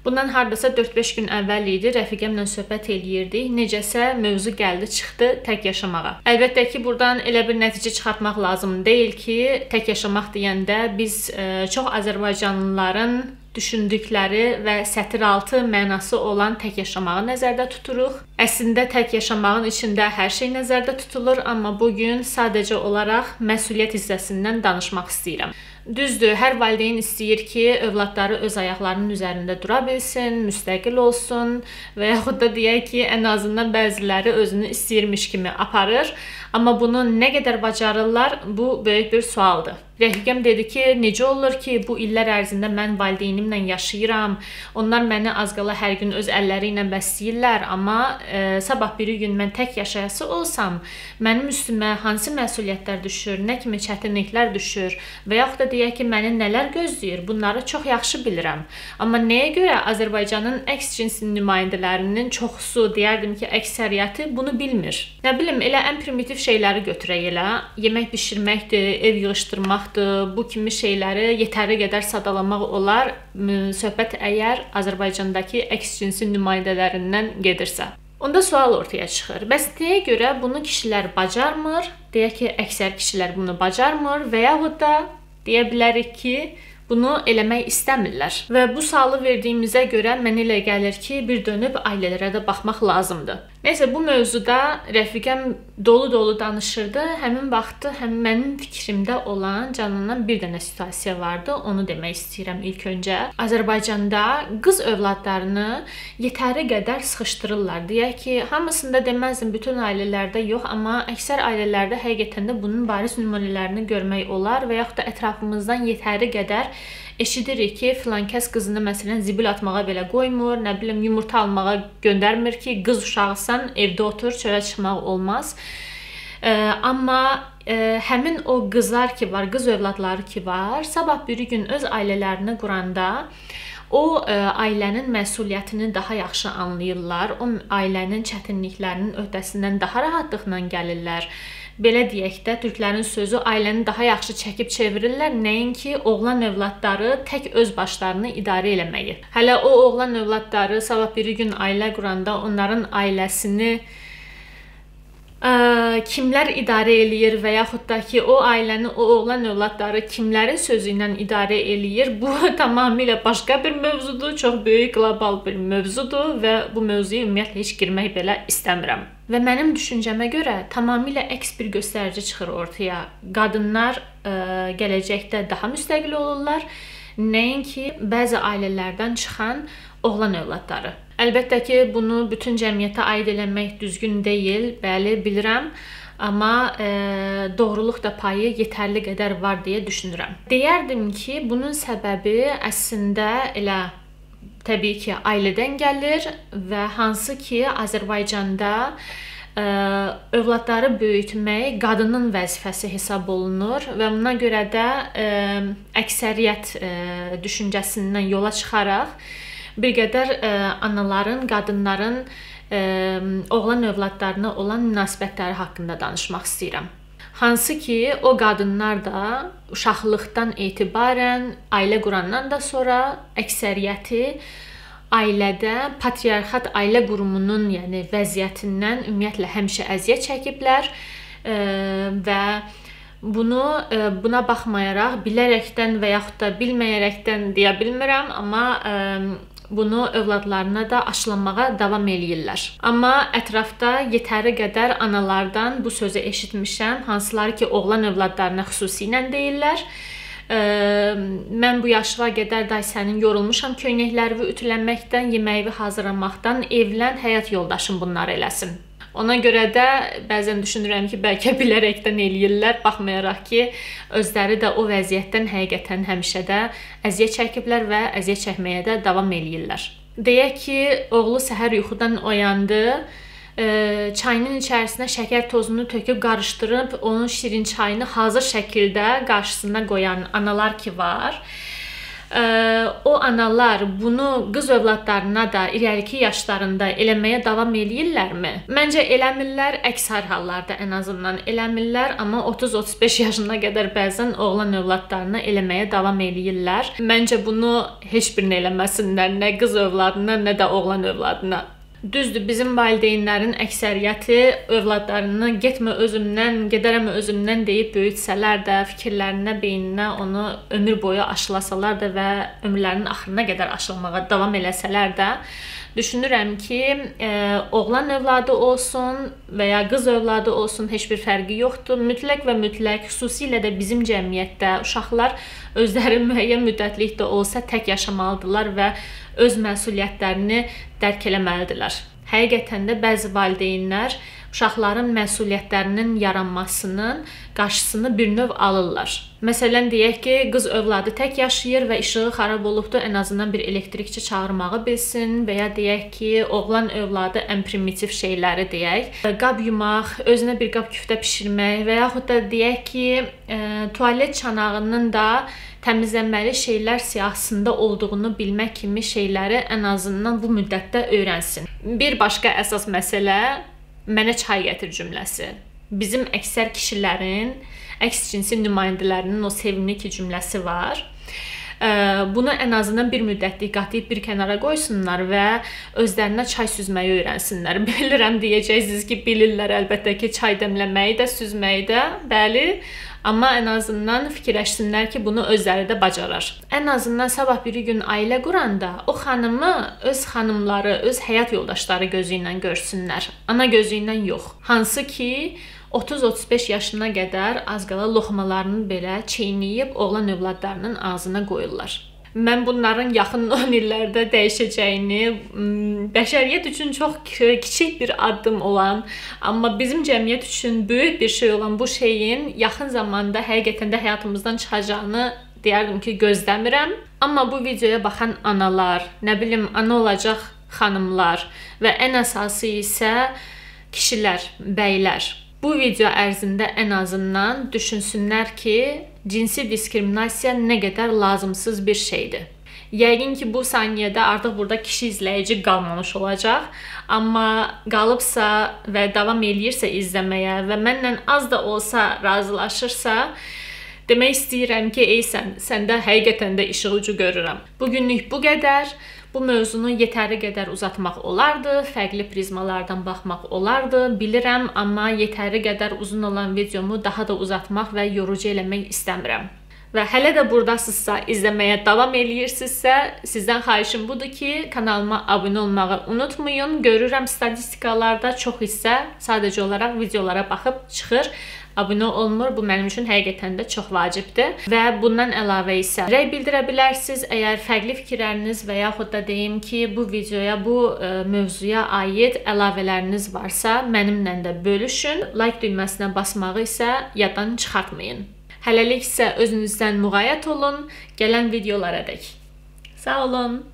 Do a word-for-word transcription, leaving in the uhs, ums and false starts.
Bundan hardasa dörd beş gün əvvəl idi, rəfiqəmlə söhbət eləyirdik. Necəsə mövzu gəldi, çıxdı tək yaşamağa. Əlbəttə ki, buradan elə bir nəticə çıxartmaq lazım deyil ki, tək yaşamaq deyəndə biz e, çox Azərbaycanlıların düşündükləri və sətiraltı mənası olan tək yaşamağı nəzərdə tuturuq. Əslində tək yaşamağın içində hər şey nəzərdə tutulur, amma bugün sadəcə olaraq məsuliyyət hissəsindən danışmaq istəyirəm. Düzdür, hər valideyn istəyir ki, övladları öz ayaqlarının üzərində dura bilsin, müstəqil olsun və yaxud da deyək ki, ən azından bəziləri özünü istəyirmiş kimi aparır. Amma bunu nə qədər bacarırlar, bu böyük bir sualdır. Rəfiqəm dedi ki, necə olur ki, bu illər ərzində mən valideynimlə yaşayıram, onlar məni az qala hər gün öz əlləri ilə bəsləyirlər, amma e, sabah bir gün mən tək yaşayası olsam, mənim üstümə hansı məsuliyyətlər düşür, nə kimi çətinliklər düşür və yaxud da deyək ki, məni nələr gözləyir, bunları çox yaxşı bilirəm. Amma nəyə görə Azərbaycanın əks cinsi nümayəndələrinin çoxusu, deyərdim ki, əksəriyyəti bunu bilmir? Nə bilim, elə ən primitiv şeyləri götürək elə, yemək bişirməkdir, ev yığışdırmaq, bu kimi şeyləri yetəri qədər sadalamaq olar, söhbət əgər Azərbaycandakı əks cinsi nümayəndələrindən gedirsə. Onda sual ortaya çıxır. Bəs nəyə görə bunu kişilər bacarmır? Deyək ki, əksər kişilər bunu bacarmır və yaxud da deyə bilərik ki, bunu eləmək istəmirlər. Və bu sualı verdiyimizə görə mənə elə gəlir ki, bir dönüb ailələrə də baxmaq lazımdır. Nəysə, bu mövzuda rəfiqəm dolu-dolu danışırdı. Həmin vaxtı həm mənim fikrimdə olan canlanan bir dənə situasiya vardı. Onu demək istəyirəm ilk öncə. Azərbaycanda qız övladlarını yetəri qədər sıxışdırırlar. Deyək ki, hamısında deməzdim, bütün ailələrdə yox, amma əksər ailələrdə həqiqətən də bunun bariz nümunələrini görmək olar və yaxud da ətrafımızdan yetəri qədər eşidirik ki, filan kəs qızını məsələn zibil atmağa belə qoymur, nə bilim yumurta almağa göndərmir ki, qız uşağısan evdə otur, çölə çıxmaq olmaz. E, amma e, həmin o qızlar ki var, qız övladları ki var, sabah bir gün öz ailələrini quranda o e, ailənin məsuliyyətini daha yaxşı anlayırlar, o ailənin çətinliklərinin öhdəsindən daha rahatlıqla gəlirlər. Belə deyək də, türklərin sözü ailəni daha yaxşı çəkib çevirirlər, nəinki oğlan övladları tək öz başlarını idarə eləməyi. Hələ o oğlan övladları sabah bir gün ailə quranda onların ailəsini ə, kimlər idarə eləyir və yaxud da ki, o ailəni, o oğlan övladları kimlərin sözü ilə idarə eləyir, bu tamamilə başqa bir mövzudur, çox böyük qlobal bir mövzudur və bu mövzuya ümumiyyətlə heç girmək belə istəmirəm. Və mənim düşüncəmə görə tamamilə əks bir göstərici çıxır ortaya. Qadınlar ə, gələcəkdə daha müstəqil olurlar, nəinki bəzi ailələrdən çıxan oğlan övladları. Əlbəttə ki, bunu bütün cəmiyyətə aid eləmək düzgün deyil, bəli, bilirəm. Amma e, doğruluq da payı yetərli qədər var deyə düşünürəm. Deyərdim ki, bunun səbəbi əslində elə təbii ki, ailədən gəlir və hansı ki, Azərbaycanda ə, övladları böyütmək qadının vəzifəsi hesab olunur və buna görə də ə, əksəriyyət ə, düşüncəsindən yola çıxaraq bir qədər ə, anaların, qadınların ə, oğlan övladlarına olan münasibətləri haqqında danışmaq istəyirəm. Hansı ki, o qadınlar da uşaqlıqdan etibarən, ailə qurandan da sonra əksəriyyəti ailədə patriarxat ailə qurumunun, yəni vəziyyətindən ümumiyyətlə həmişə əziyyət çəkiblər e, və bunu e, buna baxmayaraq bilərəkdən və yaxud da bilməyərəkdən deyə bilmirəm, amma e, bunu övladlarına da aşılanmağa davam eləyirlər. Amma ətrafda yetəri qədər analardan bu sözü eşitmişəm, hansıları ki, oğlan övladlarına xüsusilə deyirlər. Ə, mən bu yaşığa qədər day sənin yorulmuşam köynəklərimi ütülənməkdən, yeməyi hazırlamaqdan, evlən, həyat yoldaşım bunları eləsin. Ona görə də bəzən düşünürəm ki, bəlkə bilərəkdən eləyirlər, baxmayaraq ki, özləri də o vəziyyətdən həqiqətən həmişə də əziyyət çəkiblər və əziyyət çəkməyə də davam eləyirlər. Deyək ki, oğlu səhər yuxudan oyandı, çayının içərisinə şəkər tozunu töküb qarışdırıb, onun şirin çayını hazır şəkildə qarşısına qoyan analar ki var. o analar bunu qız övladlarına da irəliki yaşlarında eləməyə davam eləyirlərmi? Məncə eləmirlər, əksər hallarda ən azından eləmirlər, amma otuz otuz beş yaşına qədər bəzən oğlan övladlarına eləməyə davam eləyirlər. Məncə bunu heç birini eləməsinlər, nə qız övladına, nə də oğlan övladına. Düzdür, bizim valideynlərin əksəriyyəti övladlarını getmə özümdən, gedərəm özümdən deyib böyütsələr də, fikirlərinə, beyninə onu ömür boyu aşılasalar da və ömürlərinin axırına qədər aşılmağa davam eləsələr də, düşünürəm ki, e, oğlan övladı olsun və ya qız övladı olsun, heç bir fərqi yoxdur. Mütləq və mütləq, xüsusilə də bizim cəmiyyətdə uşaqlar özləri müəyyən müddətlik də olsa tək yaşamalıdırlar və öz məsuliyyətlərini dərk eləməlidirlər. Həqiqətən də bəzi valideynlər uşaqların məsuliyyətlərinin yaranmasının qarşısını bir növ alırlar. Məsələn, deyək ki, qız övladı tək yaşayır və işığı xarab olubdur, ən azından bir elektrikçi çağırmağı bilsin və ya deyək ki, oğlan övladı ən primitiv şeyləri deyək, qab yumaq, özünə bir qab küftə pişirmək və yaxud da deyək ki, e, tualet çanağının da təmizlənməli şeylər siyahısında olduğunu bilmək kimi şeyləri ən azından bu müddətdə öyrənsin. Bir başqa əsas məsələ mənə çay gətir cümləsi. Bizim əksər kişilərin, əks cinsi nümayəndələrinin o sevimli ki cümləsi var. Bunu ən azından bir müddətlik qatıyıb bir kənara qoysunlar və özlərinə çay süzməyi öyrənsinlər. Bilirəm deyəcəksiniz ki, bilirlər əlbəttə ki, çay dəmləməyi də, süzməyi də, bəli. Amma ən azından fikirləşsinlər ki, bunu özləri də bacarar. Ən azından sabah bir gün ailə quranda o xanımı öz xanımları, öz həyat yoldaşları gözü ilə görsünlər. Ana gözü ilə yox. Hansı ki, otuz otuz beş yaşına qədər az qala loxmalarını belə çeynəyib oğlan övladlarının ağzına qoyurlar. Mən bunların yaxın on illərdə dəyişəcəyini, bəşəriyyət üçün çox kiçik bir addım olan, amma bizim cəmiyyət üçün böyük bir şey olan bu şeyin yaxın zamanda həqiqətən də həyatımızdan çıxacağını deyərdim ki, gözləmirəm. Amma bu videoya baxan analar, nə bilim, ana olacaq xanımlar və ən əsası isə kişilər, bəylər bu video ərzində ən azından düşünsünlər ki, cinsi diskriminasiya nə qədər lazımsız bir şeydir. Yəqin ki, bu saniyədə artıq burada kişi izləyici qalmamış olacaq. Amma qalıbsa və davam eləyirsə izləməyə və mənlə az da olsa razılaşırsa, demək istəyirəm ki, ey sən, səndə həqiqətən də işıq ucu görürəm. Bugünlük bu qədər. Bu mövzunu yetəri qədər uzatmaq olardı, fərqli prizmalardan baxmaq olardı, bilirəm, amma yetəri qədər uzun olan videomu daha da uzatmaq və yorucu eləmək istəmirəm. Və hələ də buradasınızsa, izləməyə davam eləyirsinizsə, sizdən xahişim budur ki, kanalıma abunə olmağı unutmayın. Görürəm statistikalarda çox hissə sadəcə olaraq videolara baxıb çıxır. Abunə olmur, bu mənim üçün həqiqətən də çox vacibdir. Və bundan əlavə isə rəy bildirə bilərsiniz. Əgər fərqli fikirləriniz və yaxud da deyim ki, bu videoya, bu ə, mövzuya aid əlavələriniz varsa, mənimlə də bölüşün. Like düyməsinə basmağı isə yaddan çıxartmayın. Hələlik isə özünüzdən müğayət olun. Gələn videolara dək. Sağ olun.